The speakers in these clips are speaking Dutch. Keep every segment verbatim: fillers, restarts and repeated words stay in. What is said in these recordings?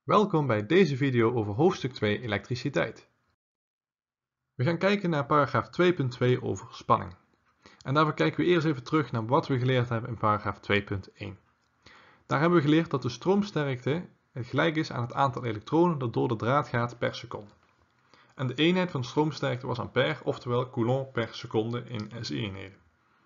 Welkom bij deze video over hoofdstuk twee elektriciteit. We gaan kijken naar paragraaf twee punt twee over spanning. En daarvoor kijken we eerst even terug naar wat we geleerd hebben in paragraaf twee punt één. Daar hebben we geleerd dat de stroomsterkte gelijk is aan het aantal elektronen dat door de draad gaat per seconde. En de eenheid van stroomsterkte was ampère, oftewel coulomb per seconde in S I-eenheden.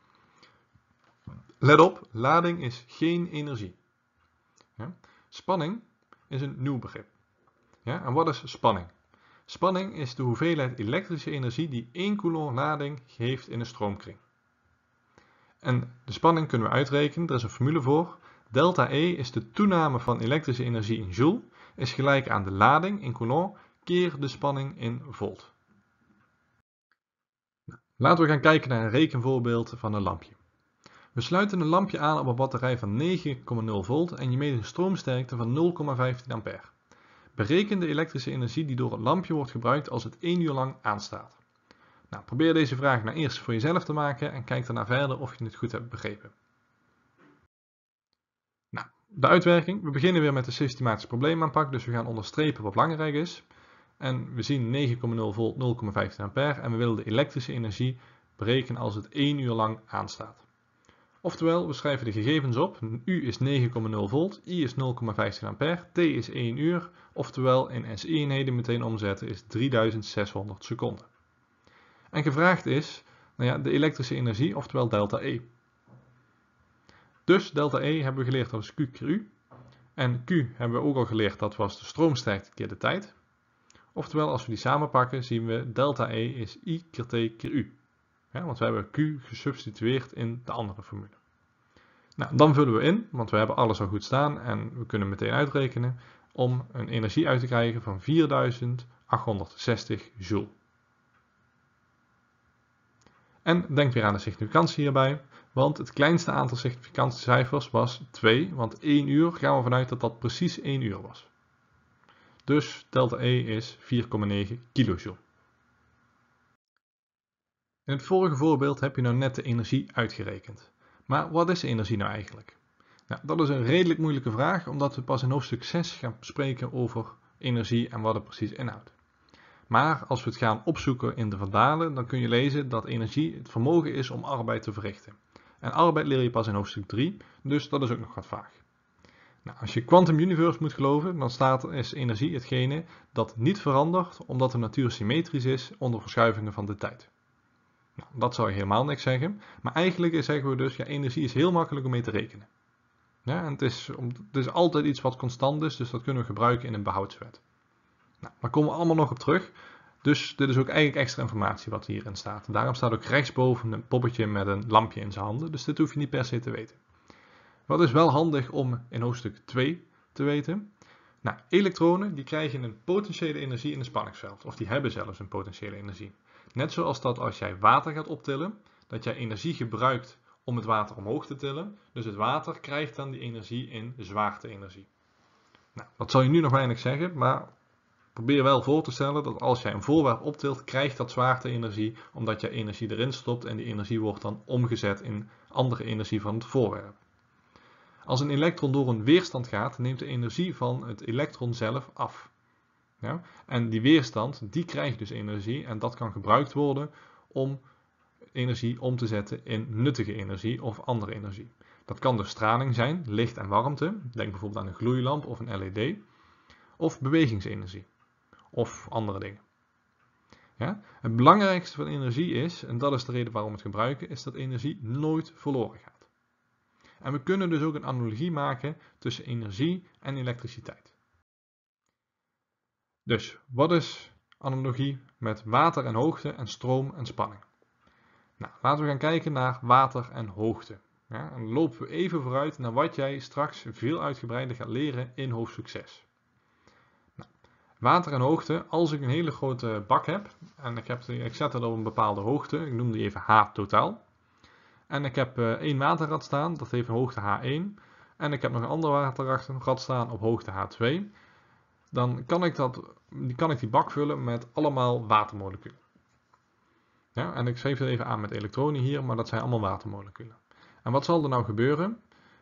Let op, lading is geen energie. Ja? Spanning is een nieuw begrip. Ja? En wat is spanning? Spanning is de hoeveelheid elektrische energie die één coulomb lading geeft in een stroomkring. En de spanning kunnen we uitrekenen, er is een formule voor. Delta E is de toename van elektrische energie in joule, is gelijk aan de lading in coulomb keer de spanning in volt. Laten we gaan kijken naar een rekenvoorbeeld van een lampje. We sluiten een lampje aan op een batterij van negen komma nul volt en je meet een stroomsterkte van nul komma vijftien ampère. Bereken de elektrische energie die door het lampje wordt gebruikt als het één uur lang aanstaat. Nou, probeer deze vraag nou eerst voor jezelf te maken en kijk daarna verder of je het goed hebt begrepen. Nou, de uitwerking. We beginnen weer met de systematische probleemaanpak, dus we gaan onderstrepen wat belangrijk is. En we zien negen komma nul volt, nul komma vijftien ampère en we willen de elektrische energie berekenen als het één uur lang aanstaat. Oftewel, we schrijven de gegevens op. U is negen komma nul volt, I is nul komma vijftien ampère, T is één uur, oftewel in S I-eenheden meteen omzetten is drieduizend zeshonderd seconden. En gevraagd is nou ja, de elektrische energie, oftewel delta E. Dus delta E hebben we geleerd dat is Q keer U. En Q hebben we ook al geleerd dat was de stroomsterkte keer de tijd. Oftewel, als we die samenpakken zien we delta E is I keer T keer U. Ja, want we hebben Q gesubstitueerd in de andere formule. Nou, dan vullen we in, want we hebben alles al goed staan en we kunnen meteen uitrekenen om een energie uit te krijgen van vierduizend achthonderdzestig joule. En denk weer aan de significantie hierbij, want het kleinste aantal significantiecijfers was twee, want één uur gaan we vanuit dat dat precies één uur was. Dus delta E is vier komma negen kilojoule. In het vorige voorbeeld heb je nou net de energie uitgerekend. Maar wat is energie nou eigenlijk? Nou, dat is een redelijk moeilijke vraag, omdat we pas in hoofdstuk zes gaan spreken over energie en wat het precies inhoudt. Maar als we het gaan opzoeken in de Vandalen, dan kun je lezen dat energie het vermogen is om arbeid te verrichten. En arbeid leer je pas in hoofdstuk drie, dus dat is ook nog wat vaag. Nou, als je Quantum Universe moet geloven, dan staat is energie hetgene dat niet verandert omdat de natuur symmetrisch is onder verschuivingen van de tijd. Nou, dat zou je helemaal niks zeggen, maar eigenlijk zeggen we dus, ja, energie is heel makkelijk om mee te rekenen. Ja, en het is, het is altijd iets wat constant is, dus dat kunnen we gebruiken in een behoudswet. Nou, daar komen we allemaal nog op terug, dus dit is ook eigenlijk extra informatie wat hierin staat. Daarom staat ook rechtsboven een poppetje met een lampje in zijn handen, dus dit hoef je niet per se te weten. Wat is wel handig om in hoofdstuk twee te weten? Nou, elektronen die krijgen een potentiële energie in een spanningsveld, of die hebben zelfs een potentiële energie. Net zoals dat als jij water gaat optillen, dat jij energie gebruikt om het water omhoog te tillen. Dus het water krijgt dan die energie in zwaarte-energie. Nou, dat zal je nu nog weinig zeggen, maar probeer wel voor te stellen dat als jij een voorwerp optilt, krijgt dat zwaarte-energie, omdat je energie erin stopt en die energie wordt dan omgezet in andere energie van het voorwerp. Als een elektron door een weerstand gaat, neemt de energie van het elektron zelf af. Ja? En die weerstand, die krijgt dus energie en dat kan gebruikt worden om energie om te zetten in nuttige energie of andere energie. Dat kan dus straling zijn, licht en warmte, denk bijvoorbeeld aan een gloeilamp of een L E D, of bewegingsenergie, of andere dingen. Ja? Het belangrijkste van energie is, en dat is de reden waarom we het gebruiken, is dat energie nooit verloren gaat. En we kunnen dus ook een analogie maken tussen energie en elektriciteit. Dus, wat is analogie met water en hoogte en stroom en spanning? Nou, laten we gaan kijken naar water en hoogte. Ja, en dan lopen we even vooruit naar wat jij straks veel uitgebreider gaat leren in hoofdstuk zes. Nou, water en hoogte, als ik een hele grote bak heb, en ik, heb, ik zet het op een bepaalde hoogte, ik noem die even H totaal. En ik heb uh, één waterrad staan, dat heeft een hoogte H één. En ik heb nog een ander waterrad staan op hoogte H twee. Dan kan ik, dat, kan ik die bak vullen met allemaal watermoleculen. Ja, en ik schreef het even aan met elektronen hier, maar dat zijn allemaal watermoleculen. En wat zal er nou gebeuren?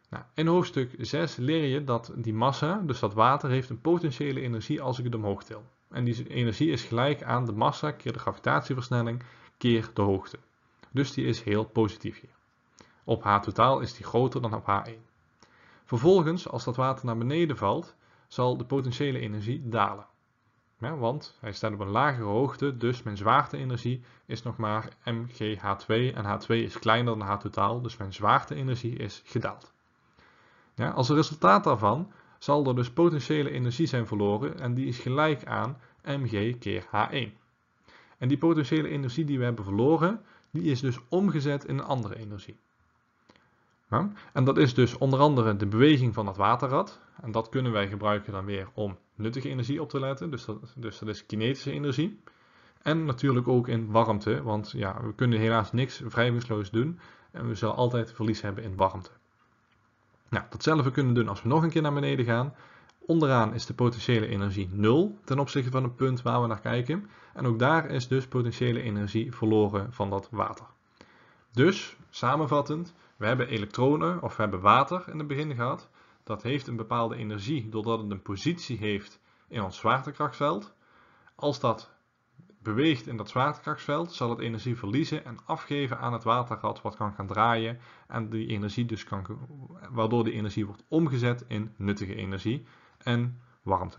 Nou, in hoofdstuk zes leer je dat die massa, dus dat water, heeft een potentiële energie als ik het omhoog til. En die energie is gelijk aan de massa keer de gravitatieversnelling keer de hoogte. Dus die is heel positief hier. Op H totaal is die groter dan op H één. Vervolgens, als dat water naar beneden valt, zal de potentiële energie dalen. Ja, want hij staat op een lagere hoogte, dus mijn zwaarte-energie is nog maar m g H twee en H twee is kleiner dan H totaal, dus mijn zwaarte-energie is gedaald. Ja, als resultaat daarvan zal er dus potentiële energie zijn verloren en die is gelijk aan mg keer H één. En die potentiële energie die we hebben verloren, die is dus omgezet in een andere energie. Ja, en dat is dus onder andere de beweging van het waterrad. En dat kunnen wij gebruiken dan weer om nuttige energie op te letten. Dus dat, dus dat is kinetische energie. En natuurlijk ook in warmte, want ja, we kunnen helaas niks wrijvingsloos doen. En we zullen altijd verlies hebben in warmte. Nou, datzelfde kunnen we doen als we nog een keer naar beneden gaan. Onderaan is de potentiële energie nul ten opzichte van het punt waar we naar kijken. En ook daar is dus potentiële energie verloren van dat water. Dus, samenvattend, we hebben elektronen of we hebben water in het begin gehad. Dat heeft een bepaalde energie doordat het een positie heeft in ons zwaartekrachtveld. Als dat beweegt in dat zwaartekrachtveld, zal het energie verliezen en afgeven aan het waterrad wat kan gaan draaien. En die energie dus kan, waardoor die energie wordt omgezet in nuttige energie en warmte.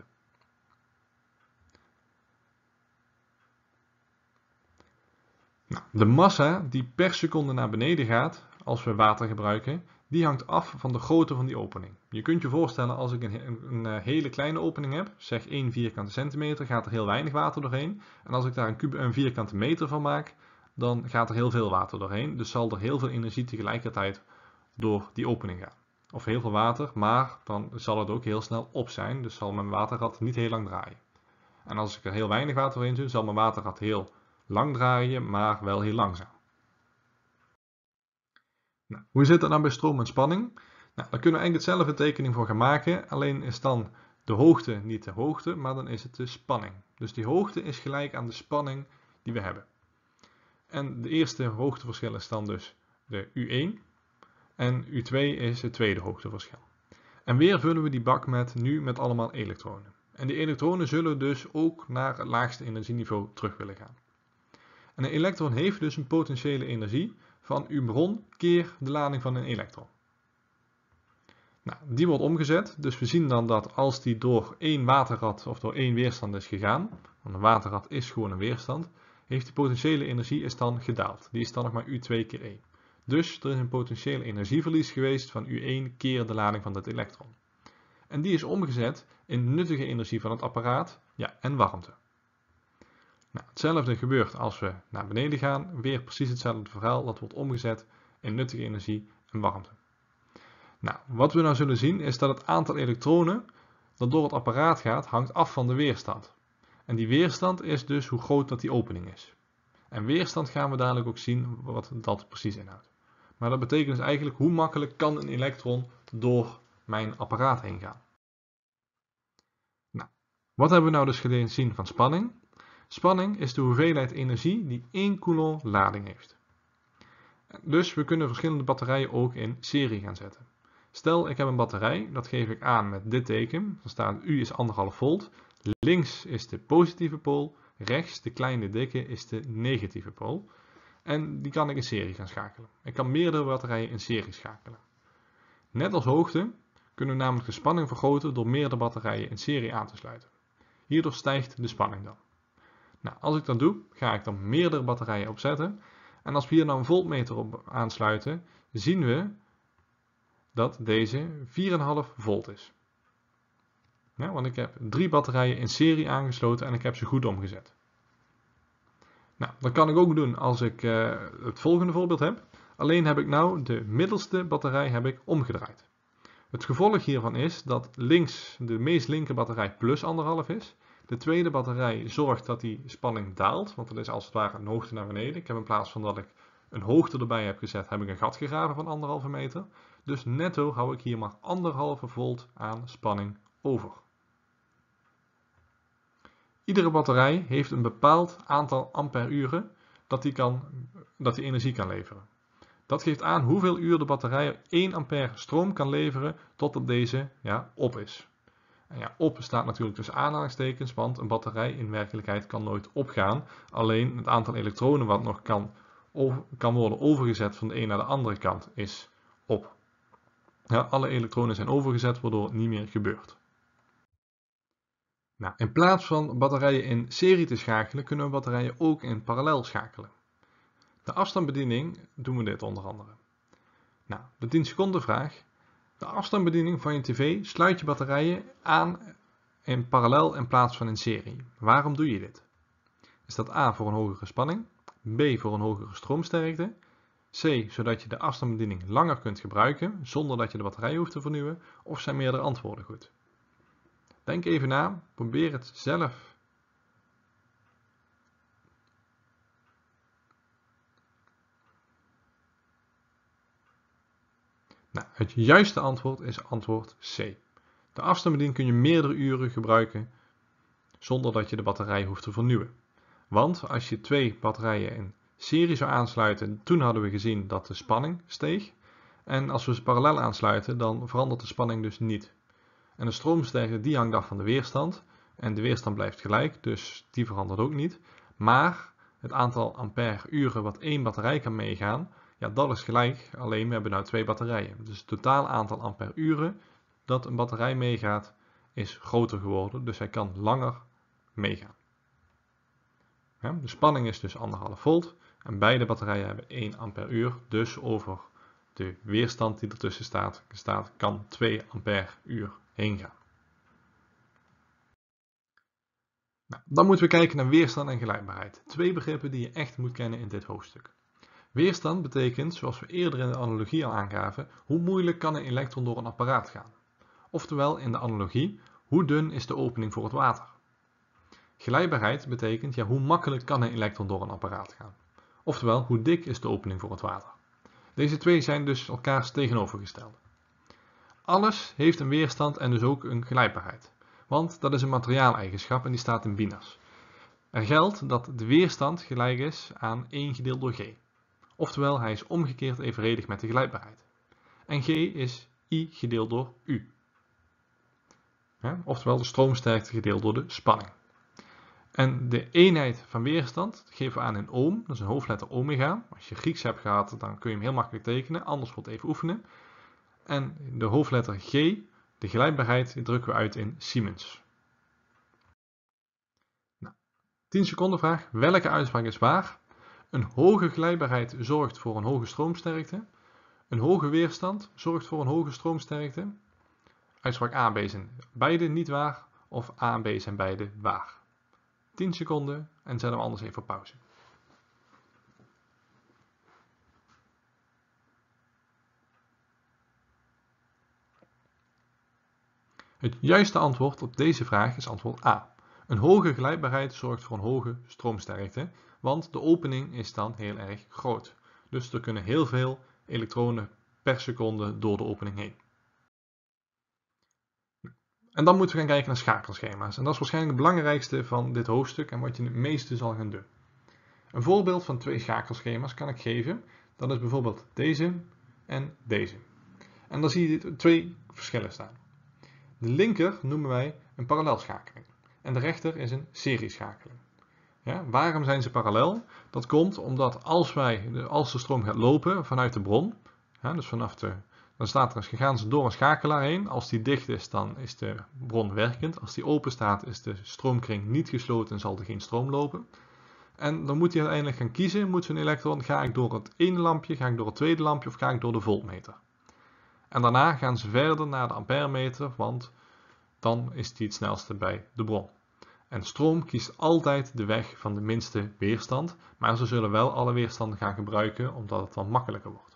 Nou, de massa die per seconde naar beneden gaat als we water gebruiken, die hangt af van de grootte van die opening. Je kunt je voorstellen als ik een, een, een hele kleine opening heb, zeg één vierkante centimeter, gaat er heel weinig water doorheen. En als ik daar een, kub, een vierkante meter van maak, dan gaat er heel veel water doorheen. Dus zal er heel veel energie tegelijkertijd door die opening gaan. Of heel veel water, maar dan zal het ook heel snel op zijn. Dus zal mijn waterrad niet heel lang draaien. En als ik er heel weinig water doorheen doe, zal mijn waterrad heel lang draaien, maar wel heel langzaam. Nou, hoe zit dat nou bij stroom en spanning? Nou, daar kunnen we eigenlijk hetzelfde tekening voor gaan maken, alleen is dan de hoogte niet de hoogte, maar dan is het de spanning. Dus die hoogte is gelijk aan de spanning die we hebben. En de eerste hoogteverschil is dan dus de U één en U twee is het tweede hoogteverschil. En weer vullen we die bak met nu met allemaal elektronen. En die elektronen zullen dus ook naar het laagste energieniveau terug willen gaan. En een elektron heeft dus een potentiële energie van U bron keer de lading van een elektron. Nou, die wordt omgezet, dus we zien dan dat als die door één waterrad of door één weerstand is gegaan, want een waterrad is gewoon een weerstand, heeft die potentiële energie is dan gedaald. Die is dan nog maar U twee keer één. Dus er is een potentiële energieverlies geweest van U één keer de lading van dat elektron. En die is omgezet in nuttige energie van het apparaat, ja, en warmte. Nou, hetzelfde gebeurt als we naar beneden gaan, weer precies hetzelfde verhaal, dat wordt omgezet in nuttige energie en warmte. Nou, wat we nou zullen zien is dat het aantal elektronen dat door het apparaat gaat, hangt af van de weerstand. En die weerstand is dus hoe groot dat die opening is. En weerstand gaan we dadelijk ook zien wat dat precies inhoudt. Maar dat betekent dus eigenlijk hoe makkelijk kan een elektron door mijn apparaat heen gaan. Nou, wat hebben we nou dus gezien van spanning? Spanning is de hoeveelheid energie die één coulomb lading heeft. Dus we kunnen verschillende batterijen ook in serie gaan zetten. Stel ik heb een batterij, dat geef ik aan met dit teken. Dan staat U is anderhalf volt. Links is de positieve pool, rechts de kleine dikke is de negatieve pool. En die kan ik in serie gaan schakelen. Ik kan meerdere batterijen in serie schakelen. Net als hoogte kunnen we namelijk de spanning vergroten door meerdere batterijen in serie aan te sluiten. Hierdoor stijgt de spanning dan. Nou, als ik dat doe, ga ik dan meerdere batterijen opzetten. En als we hier nou een voltmeter op aansluiten, zien we dat deze vier komma vijf volt is. Ja, want ik heb drie batterijen in serie aangesloten en ik heb ze goed omgezet. Nou, dat kan ik ook doen als ik uh, het volgende voorbeeld heb. Alleen heb ik nou de middelste batterij heb ik omgedraaid. Het gevolg hiervan is dat links de meest linker batterij plus anderhalf is. De tweede batterij zorgt dat die spanning daalt, want dat is als het ware een hoogte naar beneden. Ik heb in plaats van dat ik een hoogte erbij heb gezet, heb ik een gat gegraven van anderhalve meter. Dus netto hou ik hier maar anderhalve volt aan spanning over. Iedere batterij heeft een bepaald aantal ampère-uren dat die, kan, dat die energie kan leveren. Dat geeft aan hoeveel uur de batterij één ampère stroom kan leveren totdat deze ja, op is. En ja, op staat natuurlijk tussen aanhalingstekens, want een batterij in werkelijkheid kan nooit opgaan. Alleen het aantal elektronen wat nog kan, over, kan worden overgezet van de een naar de andere kant is op. Ja, alle elektronen zijn overgezet waardoor het niet meer gebeurt. Nou, in plaats van batterijen in serie te schakelen, kunnen we batterijen ook in parallel schakelen. De afstandsbediening doen we dit onder andere. Nou, de tien seconden vraag. De afstandsbediening van je tv sluit je batterijen aan in parallel in plaats van in serie. Waarom doe je dit? Is dat A voor een hogere spanning, B voor een hogere stroomsterkte, C zodat je de afstandsbediening langer kunt gebruiken zonder dat je de batterij hoeft te vernieuwen, of zijn meerdere antwoorden goed? Denk even na, probeer het zelf. Nou, het juiste antwoord is antwoord C. De afstandsbediening kun je meerdere uren gebruiken zonder dat je de batterij hoeft te vernieuwen. Want als je twee batterijen in serie zou aansluiten, toen hadden we gezien dat de spanning steeg. En als we ze parallel aansluiten, dan verandert de spanning dus niet. En de stroomsterkte die hangt af van de weerstand. En de weerstand blijft gelijk, dus die verandert ook niet. Maar het aantal ampère-uren wat één batterij kan meegaan, ja, dat is gelijk, alleen we hebben nu twee batterijen. Dus het totaal aantal ampère-uren dat een batterij meegaat is groter geworden, dus hij kan langer meegaan. Ja, de spanning is dus anderhalf volt en beide batterijen hebben één ampère-uur, dus over de weerstand die ertussen staat, staat kan twee ampère-uur heen gaan. Nou, dan moeten we kijken naar weerstand en gelijkbaarheid. Twee begrippen die je echt moet kennen in dit hoofdstuk. Weerstand betekent, zoals we eerder in de analogie al aangaven, hoe moeilijk kan een elektron door een apparaat gaan. Oftewel in de analogie, hoe dun is de opening voor het water. Gelijkbaarheid betekent, ja, hoe makkelijk kan een elektron door een apparaat gaan. Oftewel, hoe dik is de opening voor het water. Deze twee zijn dus elkaars tegenovergestelde. Alles heeft een weerstand en dus ook een gelijkbaarheid. Want dat is een materiaaleigenschap en die staat in Binas. Er geldt dat de weerstand gelijk is aan één gedeeld door G. Oftewel, hij is omgekeerd evenredig met de gelijkbaarheid. En G is I gedeeld door U. Ja, oftewel de stroomsterkte gedeeld door de spanning. En de eenheid van weerstand geven we aan in ohm, dat is een hoofdletter omega. Als je Grieks hebt gehad, dan kun je hem heel makkelijk tekenen, anders wordt even oefenen. En de hoofdletter G, de gelijkbaarheid, die drukken we uit in Siemens. Nou, tien seconden vraag, welke uitspraak is waar? Een hoge gelijkbaarheid zorgt voor een hoge stroomsterkte. Een hoge weerstand zorgt voor een hoge stroomsterkte. Uitspraak A en B zijn beide niet waar, of A en B zijn beide waar. tien seconden en zetten we anders even op pauze. Het juiste antwoord op deze vraag is antwoord A. Een hoge gelijkbaarheid zorgt voor een hoge stroomsterkte, want de opening is dan heel erg groot. Dus er kunnen heel veel elektronen per seconde door de opening heen. En dan moeten we gaan kijken naar schakelschema's. En dat is waarschijnlijk het belangrijkste van dit hoofdstuk en wat je het meeste zal gaan doen. Een voorbeeld van twee schakelschema's kan ik geven. Dat is bijvoorbeeld deze en deze. En dan zie je twee verschillen staan. De linker noemen wij een parallelschakeling. En de rechter is een serieschakeling. Ja, waarom zijn ze parallel? Dat komt omdat als, wij, als de stroom gaat lopen vanuit de bron, ja, dus vanaf de, dan staat er, gaan ze door een schakelaar heen. Als die dicht is, dan is de bron werkend. Als die open staat, is de stroomkring niet gesloten en zal er geen stroom lopen. En dan moet hij uiteindelijk gaan kiezen, moet zo'n elektron, ga ik door het ene lampje, ga ik door het tweede lampje of ga ik door de voltmeter. En daarna gaan ze verder naar de amperemeter, want dan is die het snelste bij de bron. En stroom kiest altijd de weg van de minste weerstand, maar ze zullen wel alle weerstanden gaan gebruiken, omdat het dan makkelijker wordt.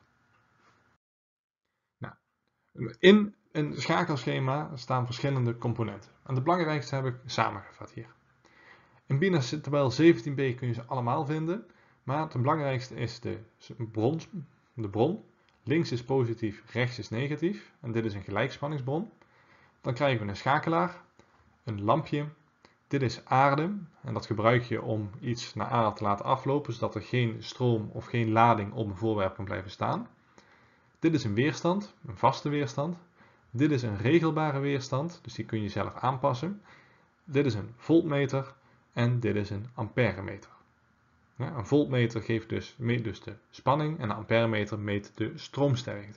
Nou, in een schakelschema staan verschillende componenten. En de belangrijkste heb ik samengevat hier. In Binas tabel zeventien b kun je ze allemaal vinden, maar het belangrijkste is de bron, de bron. Links is positief, rechts is negatief. En dit is een gelijkspanningsbron. Dan krijgen we een schakelaar, een lampje, dit is aarde en dat gebruik je om iets naar aarde te laten aflopen, zodat er geen stroom of geen lading op een voorwerp kan blijven staan. Dit is een weerstand, een vaste weerstand. Dit is een regelbare weerstand, dus die kun je zelf aanpassen. Dit is een voltmeter en dit is een amperemeter. Ja, een voltmeter geeft dus, meet dus de spanning en een amperemeter meet de stroomsterkte.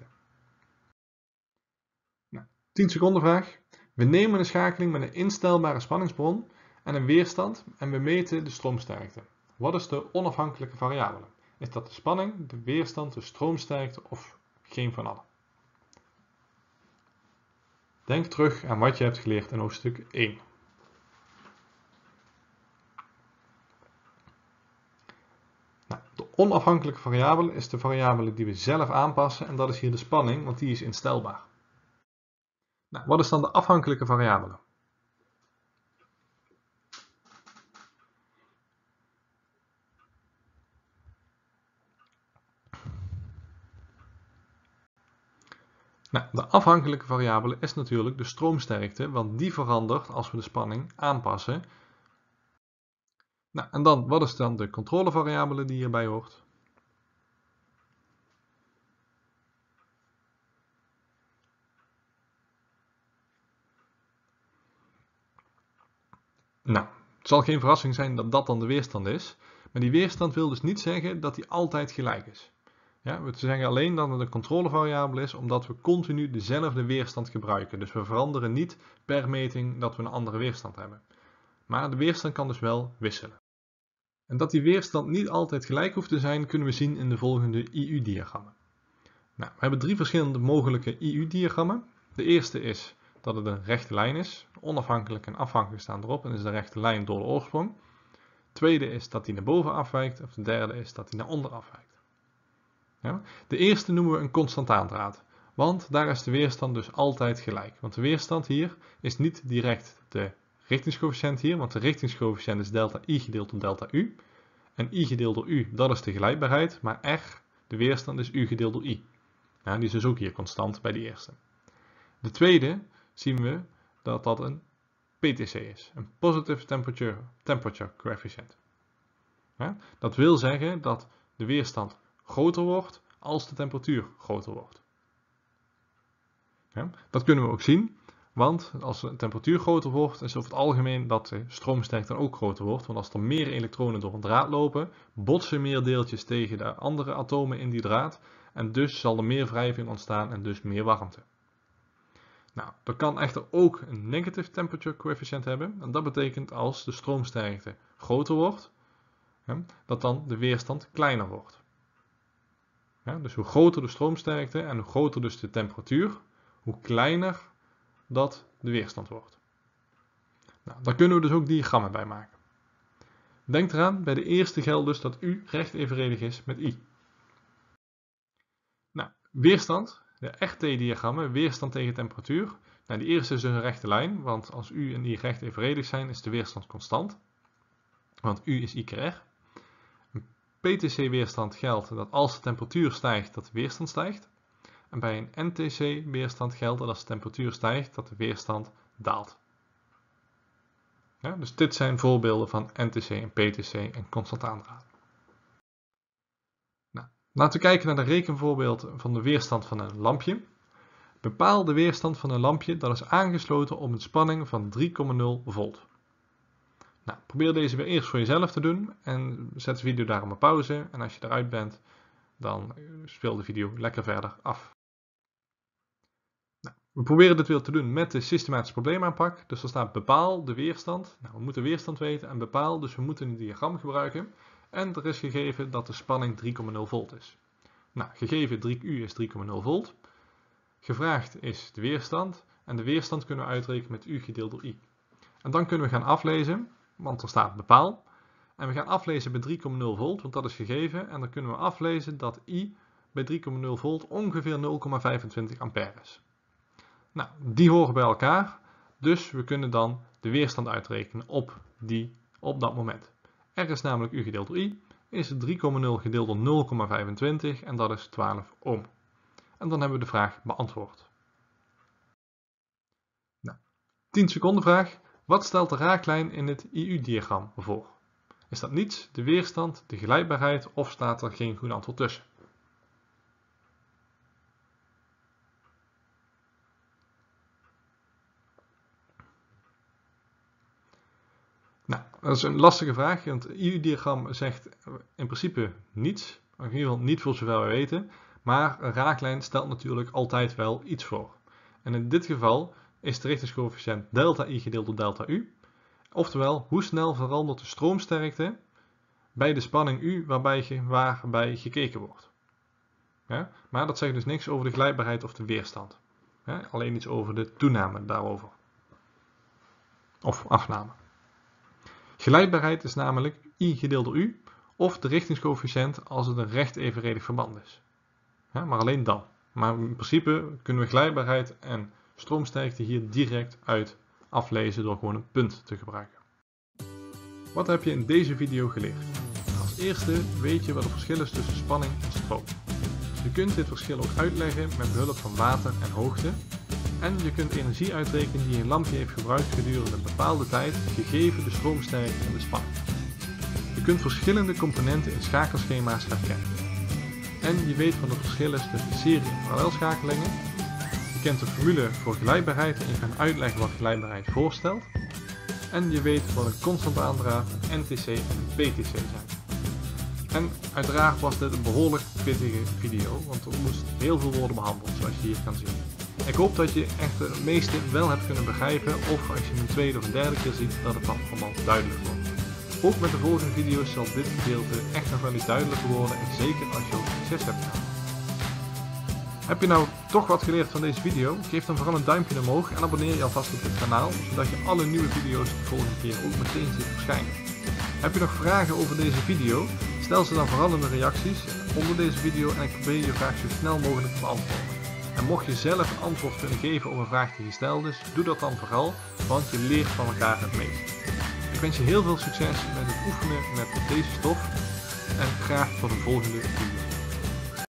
Nou, tien seconden vraag. We nemen een schakeling met een instelbare spanningsbron en een weerstand en we meten de stroomsterkte. Wat is de onafhankelijke variabele? Is dat de spanning, de weerstand, de stroomsterkte of geen van allen? Denk terug aan wat je hebt geleerd in hoofdstuk één. Nou, de onafhankelijke variabele is de variabele die we zelf aanpassen en dat is hier de spanning, want die is instelbaar. Nou, wat is dan de afhankelijke variabele? Nou, de afhankelijke variabele is natuurlijk de stroomsterkte, want die verandert als we de spanning aanpassen. Nou, en dan, wat is dan de controlevariabele die hierbij hoort? Nou, het zal geen verrassing zijn dat dat dan de weerstand is, maar die weerstand wil dus niet zeggen dat die altijd gelijk is. Ja, we zeggen alleen dat het een controlevariabele is, omdat we continu dezelfde weerstand gebruiken. Dus we veranderen niet per meting dat we een andere weerstand hebben. Maar de weerstand kan dus wel wisselen. En dat die weerstand niet altijd gelijk hoeft te zijn, kunnen we zien in de volgende I U-diagrammen. Nou, we hebben drie verschillende mogelijke I U-diagrammen. De eerste is dat het een rechte lijn is. Onafhankelijk en afhankelijk staan erop en is de rechte lijn door de oorsprong. De tweede is dat die naar boven afwijkt. Of de derde is dat die naar onder afwijkt. Ja? De eerste noemen we een constantaandraad. Want daar is de weerstand dus altijd gelijk. Want de weerstand hier is niet direct de richtingscoëfficiënt hier. Want de richtingscoëfficiënt is delta I gedeeld door delta U. En I gedeeld door U, dat is de gelijkbaarheid. Maar R, de weerstand, is U gedeeld door I. Ja, die is dus ook hier constant bij de eerste. De tweede zien we dat dat een P T C is. Een Positive Temperature, temperature Coefficient. Ja, dat wil zeggen dat de weerstand groter wordt als de temperatuur groter wordt. Ja, dat kunnen we ook zien, want als de temperatuur groter wordt, is over het algemeen dat de stroomsterkte ook groter wordt. Want als er meer elektronen door een draad lopen, botsen meer deeltjes tegen de andere atomen in die draad. En dus zal er meer wrijving ontstaan en dus meer warmte. Nou, dat kan echter ook een negative temperature coefficient hebben. En dat betekent als de stroomsterkte groter wordt, dat dan de weerstand kleiner wordt. Ja, dus hoe groter de stroomsterkte en hoe groter dus de temperatuur, hoe kleiner dat de weerstand wordt. Nou, daar kunnen we dus ook diagrammen bij maken. Denk eraan, bij de eerste geldt dus dat U recht evenredig is met I. Nou, weerstand, de R T-diagrammen, weerstand tegen temperatuur. Nou, die eerste is dus een rechte lijn, want als U en I recht evenredig zijn, is de weerstand constant. Want U is I keer R. P T C-weerstand geldt dat als de temperatuur stijgt, dat de weerstand stijgt. En bij een N T C-weerstand geldt dat als de temperatuur stijgt, dat de weerstand daalt. Ja, dus dit zijn voorbeelden van N T C en P T C en constantaandraad. Nou, laten we kijken naar de rekenvoorbeeld van de weerstand van een lampje. Bepaal de weerstand van een lampje dat is aangesloten op een spanning van drie komma nul volt. Nou, probeer deze weer eerst voor jezelf te doen en zet de video daarom op pauze. En als je eruit bent, dan speel de video lekker verder af. Nou, we proberen dit weer te doen met de systematische probleemaanpak. Dus er staat bepaal de weerstand. Nou, we moeten weerstand weten en bepaal, dus we moeten een diagram gebruiken. En er is gegeven dat de spanning drie komma nul volt is. Nou, gegeven drie U is drie komma nul volt. Gevraagd is de weerstand en de weerstand kunnen we uitrekenen met U gedeeld door I. En dan kunnen we gaan aflezen, want er staat bepaal. En we gaan aflezen bij drie komma nul volt, want dat is gegeven. En dan kunnen we aflezen dat I bij drie komma nul volt ongeveer nul komma vijfentwintig ampère is. Nou, die horen bij elkaar, dus we kunnen dan de weerstand uitrekenen op, die, op dat moment. R is namelijk U gedeeld door I, is drie komma nul gedeeld door nul komma vijfentwintig en dat is twaalf ohm. En dan hebben we de vraag beantwoord. Nou, tien seconden vraag. Wat stelt de raaklijn in het I U-diagram voor? Is dat niets, de weerstand, de gelijkbaarheid of staat er geen goed antwoord tussen? Nou, dat is een lastige vraag, want het I U-diagram zegt in principe niets, in ieder geval niet voor zover we weten, maar een raaklijn stelt natuurlijk altijd wel iets voor. En in dit geval is de richtingscoëfficiënt delta I gedeeld door delta U, oftewel hoe snel verandert de stroomsterkte bij de spanning U waarbij, ge, waarbij gekeken wordt. Ja? Maar dat zegt dus niks over de gelijkbaarheid of de weerstand. Ja? Alleen iets over de toename daarover. Of afname. Gelijkbaarheid is namelijk I gedeeld door U of de richtingscoëfficiënt als het een recht evenredig verband is. Ja, maar alleen dan. Maar in principe kunnen we gelijkbaarheid en stroomsterkte hier direct uit aflezen door gewoon een punt te gebruiken. Wat heb je in deze video geleerd? Als eerste weet je wat het verschil is tussen spanning en stroom. Je kunt dit verschil ook uitleggen met behulp van water en hoogte. En je kunt energie uitrekenen die een lampje heeft gebruikt gedurende een bepaalde tijd, gegeven de stroomsterkte en de spanning. Je kunt verschillende componenten in schakelschema's herkennen. En je weet wat het verschil is tussen serie- en parallelschakelingen. Je kent de formule voor gelijkbaarheid en je kan uitleggen wat gelijkbaarheid voorstelt. En je weet wat een constante aandraad, een N T C en een P T C zijn. En uiteraard was dit een behoorlijk pittige video, want er moest heel veel worden behandeld, zoals je hier kan zien. Ik hoop dat je echt het meeste wel hebt kunnen begrijpen, of als je een tweede of een derde keer ziet, dat het dan allemaal duidelijk wordt. Ook met de volgende video's zal dit gedeelte echt nog wel iets duidelijker worden, en zeker als je ook succes hebt gehad. Heb je nou toch wat geleerd van deze video? Geef dan vooral een duimpje omhoog en abonneer je alvast op dit kanaal, zodat je alle nieuwe video's de volgende keer ook meteen ziet verschijnen. Heb je nog vragen over deze video? Stel ze dan vooral in de reacties onder deze video en ik probeer je vraag zo snel mogelijk te beantwoorden. En mocht je zelf een antwoord kunnen geven op een vraag die gesteld is, doe dat dan vooral, want je leert van elkaar het meest. Ik wens je heel veel succes met het oefenen met deze stof en graag tot een volgende video.